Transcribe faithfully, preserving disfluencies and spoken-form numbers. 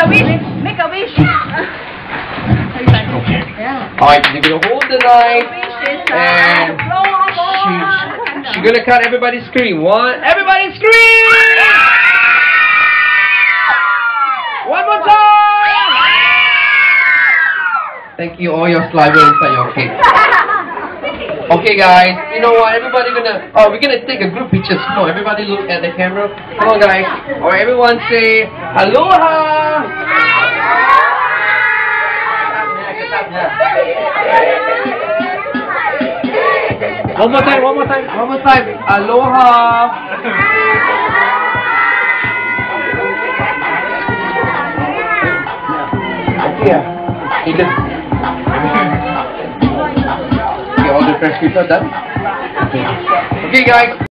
a wish. Make a wish. Okay. Yeah. Alright, you're gonna hold the knife and she, she's gonna cut everybody's scream. One, everybody scream! One more time! Thank you, all your saliva inside your cake. Okay guys, you know what, everybody gonna, oh, we're gonna take a group picture. Come on, everybody look at the camera. Come on guys. Alright, everyone say, Aloha! One more time, one more time, one more time. Aloha! Okay, Eden. Okay, all the fresh people done? Okay guys.